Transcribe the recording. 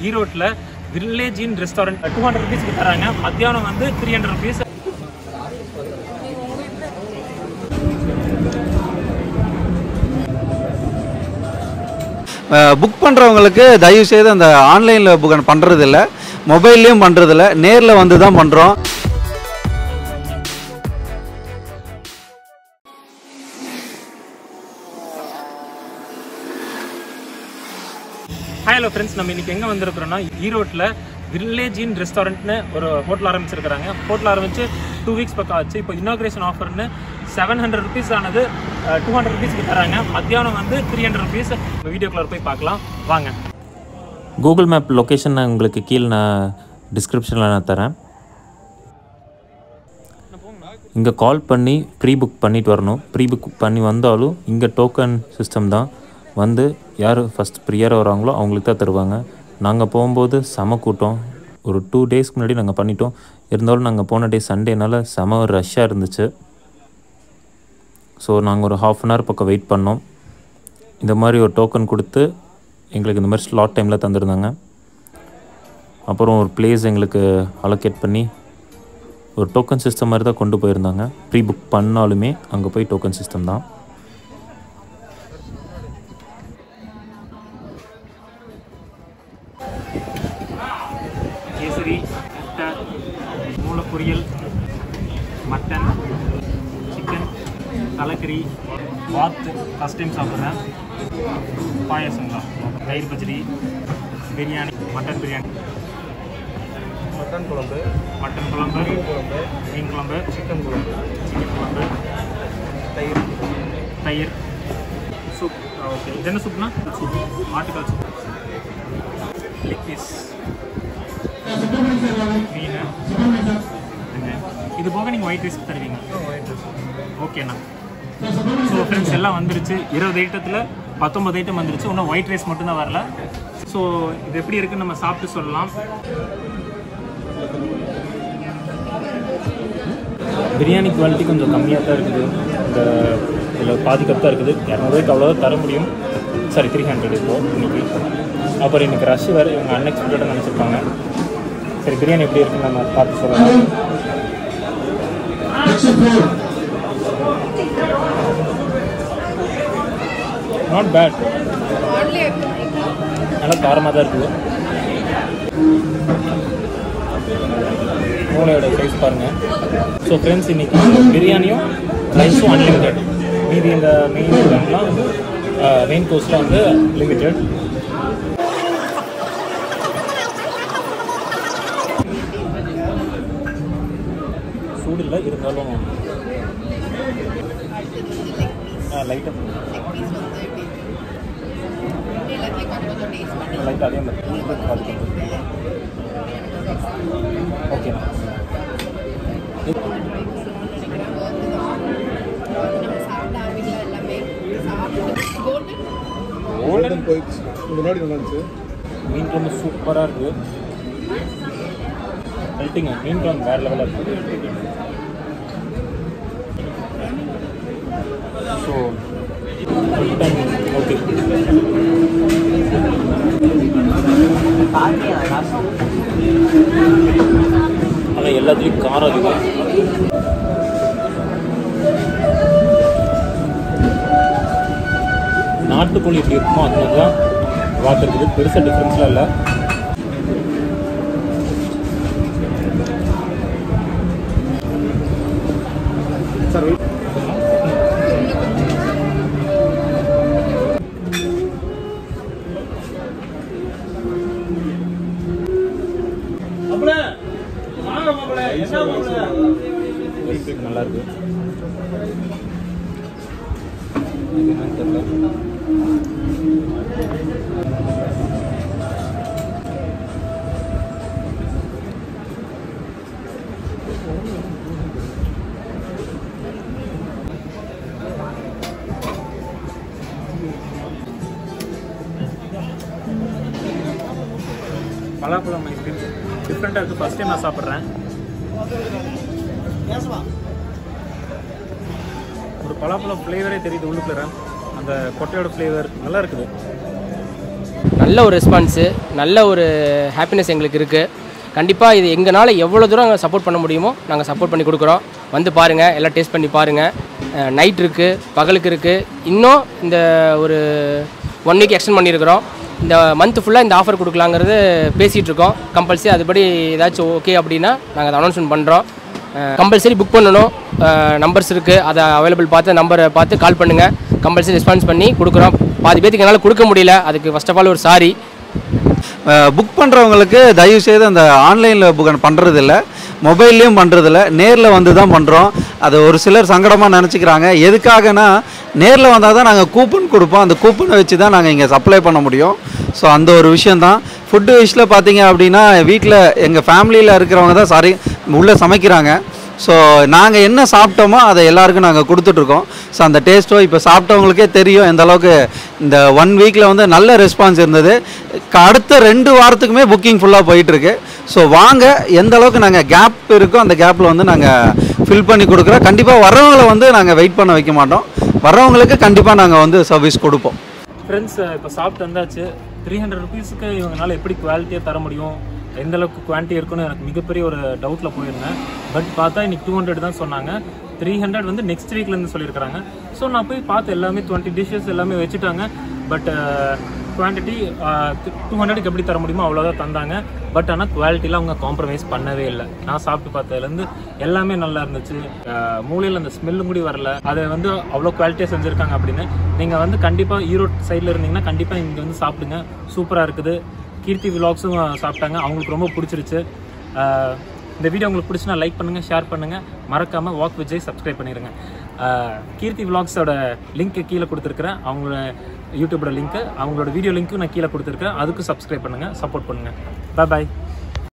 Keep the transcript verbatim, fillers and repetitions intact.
ஈரோட்டில் village inn restaurant two hundred ருபீஸ்க்கு தராங்க. மத்தியானம் வந்து த்ரீ ஹண்ட்ரட் ருபீஸ். புக் பண்ணுறவங்களுக்கு தயவு செய்து அந்த ஆன்லைனில் புக் பண்ணுறதில்ல, மொபைல்லையும் பண்ணுறதில்ல, நேரில் வந்து தான் பண்ணுறோம். ஹாய் ஹலோ ஃப்ரெண்ட்ஸ், நம்ம இன்றைக்கி எங்கே வந்திருக்கிறோன்னா ஈரோட்டில் வில்லேஜ் இன் ரெஸ்டாரண்ட்னு ஒரு ஹோட்டல் ஆரம்பிச்சிருக்கிறாங்க. ஹோட்டல் ஆரம்பித்து டூ வீக்ஸ் பக்கம் ஆச்சு. இப்போ இனாக்ரேஷன் ஆஃபர்னு செவன் ஹண்ட்ரட் ருபீஸ் ஆனது டூ ஹண்ட்ரட் ருபீஸ்க்கு தராங்க. மத்தியானம் வந்து த்ரீ ஹண்ட்ரட் ருபீஸ். வீடியோக்குள்ளே போய் பார்க்கலாம் வாங்க. கூகுள் மேப் லொக்கேஷன் நான் உங்களுக்கு கீழே நான் டிஸ்கிரிப்ஷனில் நான் தரேன். இங்கே கால் பண்ணி ப்ரீ புக் பண்ணிட்டு வரணும். ப்ரீ புக் பண்ணி வந்தாலும் இங்கே டோக்கன் சிஸ்டம் தான். வந்து யார் ஃபஸ்ட் ப்ரியராக வராங்களோ அவங்களுக்கு தான் தருவாங்க. நாங்கள் போகும்போது செம கூட்டம். ஒரு டூ டேஸ்க்கு முன்னாடி நாங்கள் பண்ணிட்டோம். இருந்தாலும் நாங்கள் போன டே சண்டேனால செம ரஷ்ஷாக இருந்துச்சு. ஸோ நாங்கள் ஒரு ஹாஃப் அன் ஹவர் பக்கம் வெயிட் பண்ணோம். இந்த மாதிரி ஒரு டோக்கன் கொடுத்து எங்களுக்கு இந்த மாதிரி ஸ்லாட் டைமில் தந்துருந்தாங்க. அப்புறம் ஒரு பிளேஸ் எங்களுக்கு அலோகேட் பண்ணி ஒரு டோக்கன் சிஸ்டம் மாதிரி தான் கொண்டு போயிருந்தாங்க. ப்ரீ புக் பண்ணாலுமே அங்கே போய் டோக்கன் சிஸ்டம் தான். கேசரி, முட்டை, மூளை பொரியல், மட்டன், சிக்கன், தலைக்கறி, வாத்து ஃபஸ்ட் டைம் சாப்பிட்றேன். பாயசங்களா, தயிர் பச்சடி, பிரியாணி, மட்டன் பிரியாணி, மட்டன் குழம்பு, மட்டன் குழம்பு, மீன் குழம்பு, மீன் குழம்பு, சிக்கன் குழம்பு, சிக்கன் குழம்பு, தயிர், தயிர், சூப். ஓகே, இது என்ன சூப்னா? சூப், ஆட்டுக்கால் சூப், லெக் பீஸ், மீன். இது போக நீங்கள் ஒயிட் ரைஸ் தருவீங்க? ஓகேண்ணா. ஸோ ஃப்ரெண்ட்ஸ் எல்லாம் வந்துருச்சு. இருபது ஐட்டத்தில் பத்தொம்பது ஐட்டம் வந்துருச்சு. இன்னும் ஒயிட் ரைஸ் மட்டும்தான் வரல. ஸோ இது எப்படி இருக்குன்னு நம்ம சாப்பிட்டு சொல்லலாம். பிரியாணி குவாலிட்டி கொஞ்சம் கம்மியாக தான் இருக்குது. இந்த இதில் பாதி கப் தான் இருக்குது. இரநூறுவாய்க்கு அவ்வளோதான் தர முடியும். சாரி, த்ரீ ஹண்ட்ரட் இப்போது இன்னைக்கு. அப்புறம் இன்றைக்கி ரஷ் வேறு, இவங்க அன்எக்ஸ்பெக்டடாக நினச்சிருப்பாங்க. சரி, பிரியாணி எப்படி இருக்குன்னு நம்ம பார்த்து சொல்லலாம். நாட் பேட், நல்லா காரமாக தான் இருக்குது. மூளையோட சைஸ் பாருங்கள். ஸோ ஃப்ரெண்ட்ஸ், இன்றைக்கி பிரியாணியும் ரைஸும் அன்லிமிட்டட். மீதி இந்த மெயின் இதெல்லாம் மெயின் கோர்ஸில் வந்து லிமிட்டட். சூடு இல்லை, இருந்தாலும் லைட்டாக லைட்டாக அதே மாதிரி பார்த்துக்கணும். ஓகே, கோல்டன் போயிடுச்சு. முன்னாடி நல்லா இருந்துச்சு. மீன் குழம்பு சூப்பராக இருக்குது. ஹெல்த்திங்க, மீன் குழம்பு வேறு லெவலில் இருக்குது. ஸோ ஓகே, ஆனால் எல்லாத்துலேயும் காரம் அதிகம். நாட்டுக்கோழி எப்படி இருக்குமோ அது மாதிரி தான் வாத்து இருக்குது. பெருசாக டிஃப்ரென்ஸ்லாம் இல்லை. சார் நல்லா இருக்கு. பலாப்பழம் ஐஸ்கிரீம் டிஃப்ரெண்ட்டாக இருக்குது. ஃபஸ்ட் டைம் நான் சாப்பிட்றேன். ஒரு பலாப்பழம் ஃப்ளேவரே தெரியுது உள்ளுக்குள்ள. அந்த கொட்டையோட ஃப்ளேவர் நல்லா இருக்குது. நல்ல ஒரு ரெஸ்பான்ஸு, நல்ல ஒரு ஹாப்பினஸ் எங்களுக்கு இருக்குது. கண்டிப்பாக இது எங்களால் எவ்வளோ தூரம் நாங்கள் சப்போர்ட் பண்ண முடியுமோ நாங்கள் சப்போர்ட் பண்ணி கொடுக்குறோம். வந்து பாருங்கள், எல்லாம் டேஸ்ட் பண்ணி பாருங்கள். நைட் இருக்குது, பகலுக்கு இருக்குது. இன்னும் இந்த ஒரு ஒன் வீக் எக்ஸ்டெண்ட் பண்ணியிருக்கிறோம். இந்த மந்த் ஃபுல்லாக இந்த ஆஃபர் கொடுக்கலாங்கிறது பேசிகிட்டு இருக்கோம். கம்பல்சரி அதுபடி ஏதாச்சும் ஓகே அப்படின்னா நாங்கள் அதை அனௌன்ஸ்மெண்ட் பண்ணுறோம். கம்பல்சரி புக் பண்ணணும். நம்பர்ஸ் இருக்குது, அதை அவைலபிள் பார்த்து நம்பரை பார்த்து கால் பண்ணுங்கள். கம்பல்சரி ரெஸ்பான்ஸ் பண்ணி கொடுக்குறோம். பாதி பேருக்கு என்னால் கொடுக்க முடியல, அதுக்கு ஃபர்ஸ்ட் ஆஃப் ஆல் ஒரு சாரி. புக் பண்ணுறவங்களுக்கு தயவுசெய்து அந்த ஆன்லைனில் புக் பண்ணுறதில்ல, மொபைல்லையும் பண்ணுறதில்ல, நேரில் வந்து தான் பண்ணுறோம். அது ஒரு சிலர் சங்கடமாக நினச்சிக்கிறாங்க. எதுக்காகனா நேரில் வந்தால் தான் நாங்கள் கூப்பன் கொடுப்போம், அந்த கூப்பனை வச்சு தான் நாங்கள் இங்கே சப்ளை பண்ண முடியும். ஸோ அந்த ஒரு விஷயந்தான். ஃபுட்டு விஷயில் பார்த்தீங்க அப்படின்னா வீட்டில் எங்கள் ஃபேமிலியில் இருக்கிறவங்க தான் சாரி உள்ளே சமைக்கிறாங்க. ஸோ நாங்கள் என்ன சாப்பிட்டோமோ அதை எல்லாருக்கும் நாங்கள் கொடுத்துட்ருக்கோம். ஸோ அந்த டேஸ்ட்டோ இப்போ சாப்பிட்டவங்களுக்கே தெரியும் எந்த அளவுக்கு இந்த ஒன் வீக்கில் வந்து நல்ல ரெஸ்பான்ஸ் இருந்தது. அடுத்த ரெண்டு வாரத்துக்குமே புக்கிங் ஃபுல்லாக போயிட்டுருக்கு. ஸோ வாங்க, எந்த அளவுக்கு நாங்கள் கேப் இருக்கோ அந்த கேப்பில் வந்து நாங்கள் ஃபில் பண்ணி கொடுக்குறோம். கண்டிப்பாக வர்றவங்களை வந்து நாங்கள் வெயிட் பண்ண வைக்க மாட்டோம். வர்றவங்களுக்கு கண்டிப்பாக நாங்கள் வந்து சர்வீஸ் கொடுப்போம். ஃப்ரெண்ட்ஸ், இப்போ சாப்பிட்டு வந்தாச்சு. த்ரீ ஹண்ட்ரட் ருபீஸுக்கு இவங்களால எப்படி குவாலிட்டியாக தர முடியும், எந்த அளவுக்கு குவான்டிட்டி இருக்குன்னு எனக்கு மிகப்பெரிய ஒரு டவுட்டில் போயிருந்தேன். பட் பார்த்தா இன்னைக்கு டூ ஹண்ட்ரட் தான் சொன்னாங்க. த்ரீ ஹண்ட்ரட் வந்து நெக்ஸ்ட் வீக்லேருந்து சொல்லியிருக்காங்க. ஸோ நான் போய் பார்த்து எல்லாமே டுவெண்ட்டி டிஷ்ஷஸ் எல்லாமே வச்சுட்டாங்க. பட் குவான்டிட்டி டூ ஹண்ட்ரடுக்கு எப்படி தர முடியுமோ அவ்வளோதான் தந்தாங்க. பட் ஆனால் குவாலிட்டியில் அவங்க காம்ப்ரமைஸ் பண்ணவே இல்லை. நான் சாப்பிட்டு பார்த்ததுலேருந்து எல்லாமே நல்லா இருந்துச்சு. மூலையில் அந்த ஸ்மெல்லும் கூட வரல. அதை வந்து அவ்வளோ குவாலிட்டியாக செஞ்சுருக்காங்க அப்படின்னு. நீங்கள் வந்து கண்டிப்பாக ஈரோடு சைடில் இருந்தீங்கன்னா கண்டிப்பாக இங்கே வந்து சாப்பிடுங்க. சூப்பராக இருக்குது. கீர்த்தி விலாக்ஸும் சாப்பிட்டாங்க, அவங்களுக்கு ரொம்ப பிடிச்சிருச்சு. இந்த வீடியோ உங்களுக்கு பிடிச்சுன்னா லைக் பண்ணுங்கள், ஷேர் பண்ணுங்கள், மறக்காமல் வாக் விஜய் சப்ஸ்கிரைப் பண்ணிடுங்க. கீர்த்தி விலாக்ஸோட லிங்க்கு கீழே கொடுத்துருக்குறேன், அவங்களோட யூடியூபோட லிங்க்கு, அவங்களோட வீடியோ லிங்க்கும் நான் கீழே கொடுத்துருக்கேன். அதுக்கும் சப்ஸ்கிரைப் பண்ணுங்கள், சப்போர்ட் பண்ணுங்கள். பாய் பாய்.